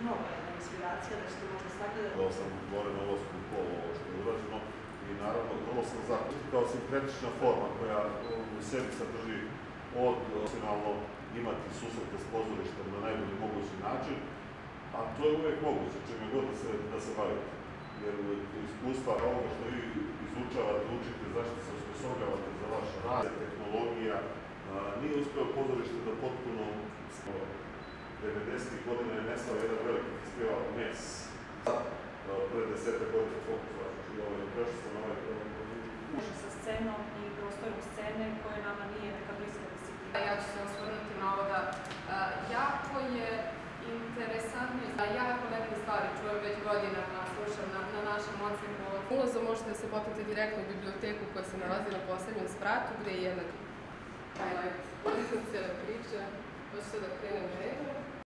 nova jedna inspiracija, da ćete možda sagledati. Da sam gore na ulazku u polo ovo što je urađeno i naravno vrlo sam zaključio kao sinkretična forma koja u sebi sadrži od nacionalno imati susrete s pozorištem na najbolji mogući način, a to je uvijek moguće, čime god da se bavite. Jer iskustva ovoga što vi izučavate, učite, zašto se osposobljavate za vaš rad, tehnologija, nije uspio pozorište da potpuno 90. godina je nestao jedan veliki festival MES. Pre 10 godina fokus važno i prešao sam ovaj sa scenom i prostorom scene koje nama nije neka bliska disciplina. Ja ću se osvrnuti na ovo da jako je interesantno i jako lepe stvari čujem već godinama, slušam na našem odsjeku. Ulazom možete se popiti direktno u biblioteku koja se nalazi na poslednjem spratu gde je jednak highlight cijele priče. Hoću da krenem redom.